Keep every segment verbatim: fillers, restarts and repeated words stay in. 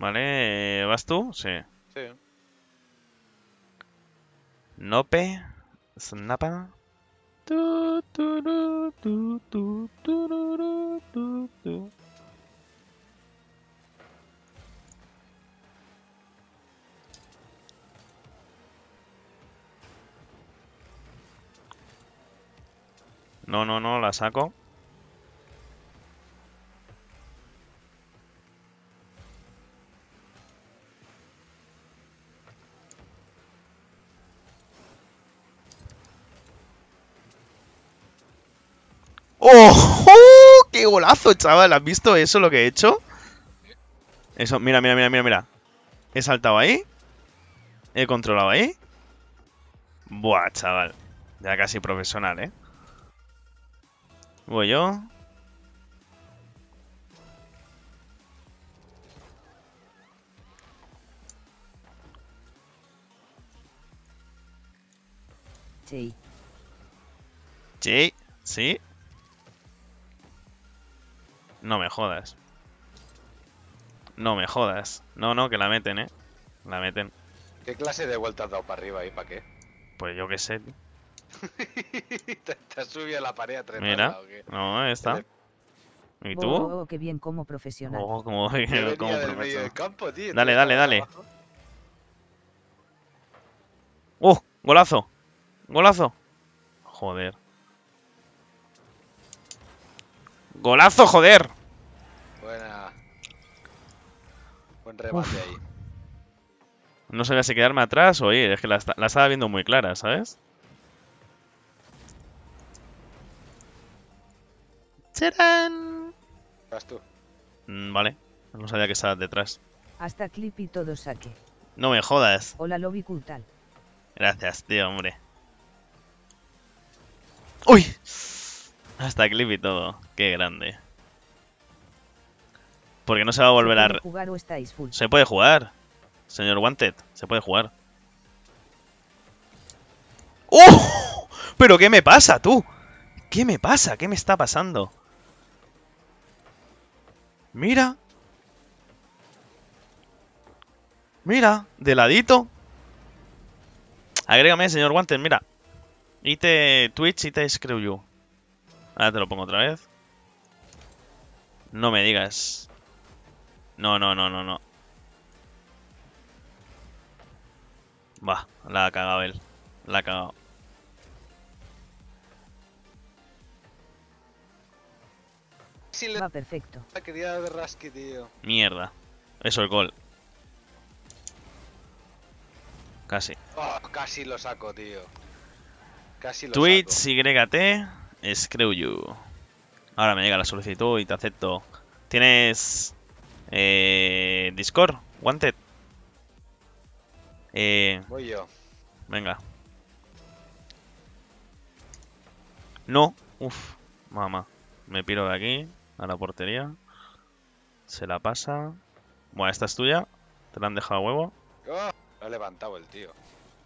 Vale, eh, ¿vas tú? Sí. Sí. Nope. Snapa. Tu, turu, tu, tu, tururu, tu, tu. No, no, no, la saco. ¡Oh! ¡Oh! ¡Qué golazo, chaval! ¿Has visto eso, lo que he hecho? Eso, mira, mira, mira, mira, mira. He saltado ahí. He controlado ahí. Buah, chaval. Ya casi profesional, ¿eh? Voy yo. Sí. Sí, sí. No me jodas. No me jodas. No, no, que la meten, ¿eh? La meten. ¿Qué clase de vuelta has dado para arriba y para qué? Pues yo qué sé. ¿Te, te has subido a la pared a Mira. treparla o qué? No, ahí está. ¿Y Oh, tú? oh, oh, qué bien como profesional. Oh, como, Yo venía como del medio profesor. del campo, tío. tú Dale, dale, estabas dale. abajo. ¡Uh! ¡Golazo! ¡Golazo! Joder. ¡Golazo, joder! Buena. Buen remate Uf. ahí. No sabía si quedarme atrás o ir. Es que la, esta- la estaba viendo muy clara, ¿sabes? ¡Tarán! Vas tú. Mm, vale. No sabía que estabas detrás. Hasta clip y todo saque. No me jodas. Hola lobby cultal. Gracias, tío, hombre. ¡Uy! Hasta clip y todo. Qué grande. Porque no se va a volver ¿Se a... puede re- jugar o estáis full? Se puede jugar. Señor Wanted, se puede jugar. ¡Oh! ¿Pero qué me pasa, tú? ¿Qué me pasa? ¿Qué me está pasando? Mira. Mira, de ladito. Agrégame, señor Wanted, mira. Y te Twitch y te Screw You. Ahora te lo pongo otra vez. No me digas. No, no, no, no, no. Va, la ha cagado él. La ha cagado. Sí, le Va perfecto. quería de Rasky, tío. Mierda. Eso es gol. Casi. Oh, casi lo saco, tío. Casi lo Twitch, saco. Y T, Screw You. Ahora me llega la solicitud y te acepto. ¿Tienes eh, Discord? Wanted. Eh, Voy yo. venga. No. Uf, mamá. Me piro de aquí a la portería. Se la pasa. Bueno, esta es tuya. Te la han dejado a huevo. Oh, lo ha levantado el tío.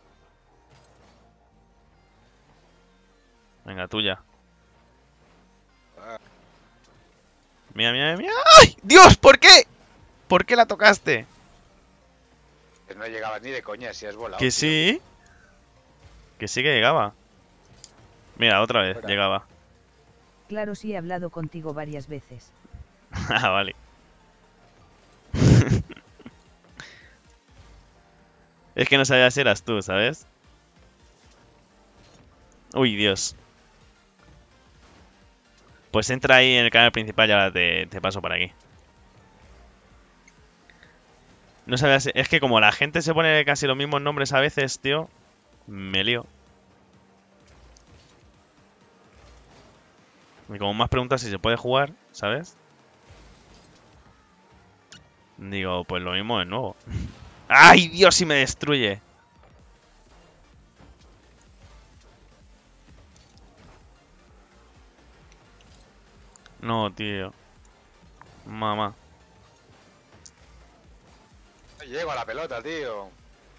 Venga, tuya. Ah, Mira, mira, mira. ¡Ay! ¡Dios! ¿Por qué? ¿Por qué la tocaste? pues no llegaba ni de coña si has volado. Que tío. sí. Que sí que llegaba. Mira, otra vez, Fuera. llegaba. Claro, sí he hablado contigo varias veces. Ah, vale. Es que no sabía si eras tú, ¿sabes? Uy, Dios. Pues entra ahí en el canal principal y ahora te, te paso por aquí. No sabía si... Es que como la gente se pone casi los mismos nombres a veces, tío, me lío. Y como más preguntas si se puede jugar, ¿sabes? Digo, pues lo mismo de nuevo. ¡Ay, Dios, si me destruye! No, tío. Mamá. No llego a la pelota, tío.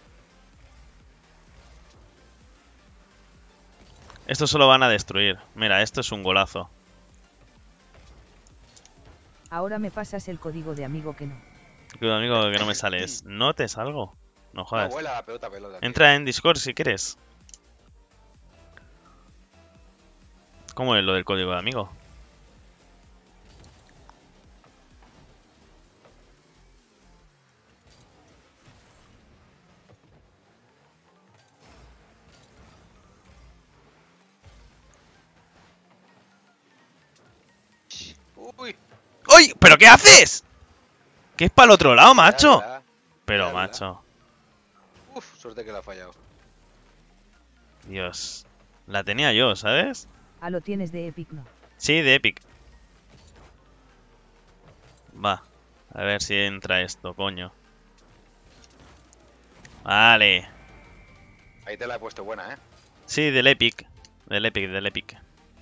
Esto solo van a destruir. Mira, esto es un golazo. Ahora me pasas el código de amigo que no. Cuidado, amigo, que no me sales. No te salgo. No No jodas. vuela la pelota, pelota. tío. Entra en Discord si quieres. ¿Cómo es lo del código de amigo? Uy. ¡Uy! ¿Pero qué haces? ¿Qué es para el otro lado, macho? ya, ya. Pero, ya, ya. macho. Uf, suerte que la ha fallado. Dios. La tenía yo, ¿sabes? Ah, lo tienes de Epic, ¿no? Sí, de Epic. Va. A ver si entra esto, coño. Vale. Ahí te la he puesto buena, ¿eh? Sí, del Epic. Del Epic, del Epic.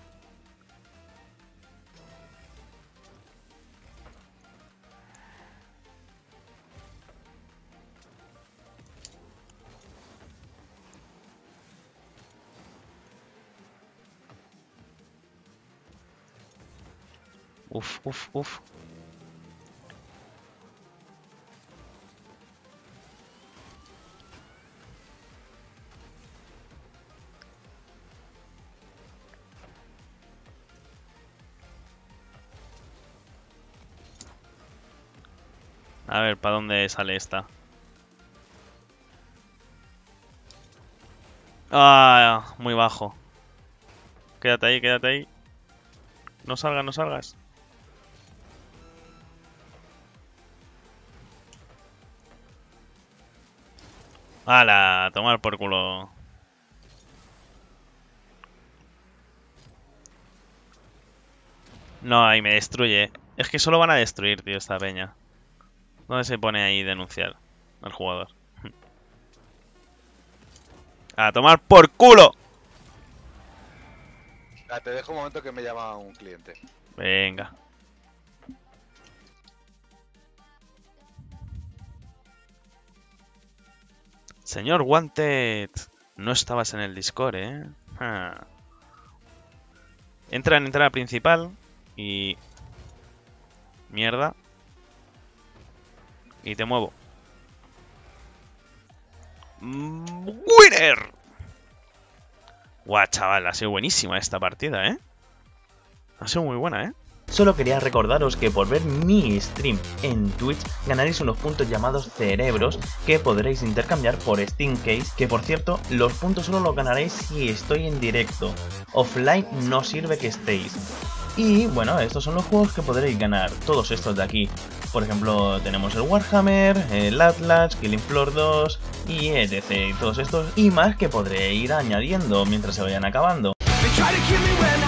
Uf, uf, uf. A ver, ¿para dónde sale esta? Ah, muy bajo. Quédate ahí, quédate ahí. No salgas, no salgas. ¡Hala! A tomar por culo. No, ahí me destruye. Es que solo van a destruir, tío, esta peña. ¿Dónde se pone ahí denunciar al jugador? ¡A tomar por culo! Ah, te dejo un momento que me llama un cliente. Venga. Señor Wanted, no estabas en el Discord, ¿eh? Ah. Entra en entrada principal y... Mierda. Y te muevo. Mm, ¡Winner! Guau, chaval, ha sido buenísima esta partida, ¿eh? Ha sido muy buena, ¿eh? Solo quería recordaros que por ver mi stream en Twitch ganaréis unos puntos llamados cerebros que podréis intercambiar por Steam Case, que por cierto los puntos solo los ganaréis si estoy en directo, offline no sirve que estéis. Y bueno, estos son los juegos que podréis ganar, todos estos de aquí. Por ejemplo, tenemos el Warhammer, el Atlas, Killing Floor dos y etcétera. Todos estos y más que podré ir añadiendo mientras se vayan acabando. They try to kill me when